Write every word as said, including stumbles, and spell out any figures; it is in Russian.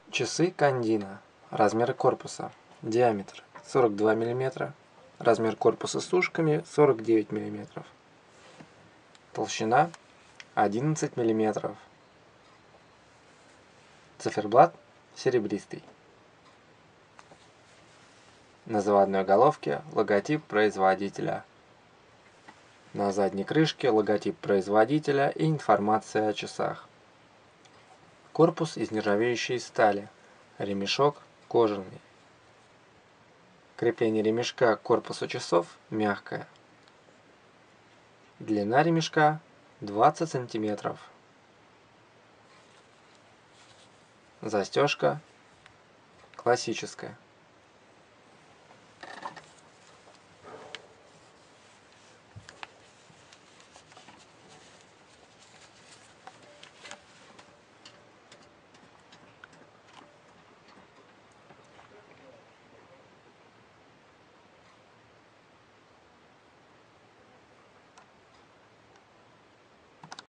Часы Кандина. Размеры корпуса. Диаметр сорок два миллиметра. Размер корпуса с ушками сорок девять миллиметров. Толщина одиннадцать миллиметров. Циферблат серебристый. На заводной головке логотип производителя. На задней крышке логотип производителя и информация о часах. Корпус из нержавеющей стали. Ремешок кожаный. Крепление ремешка к корпусу часов мягкое. Длина ремешка двадцать сантиметров. Застежка классическая.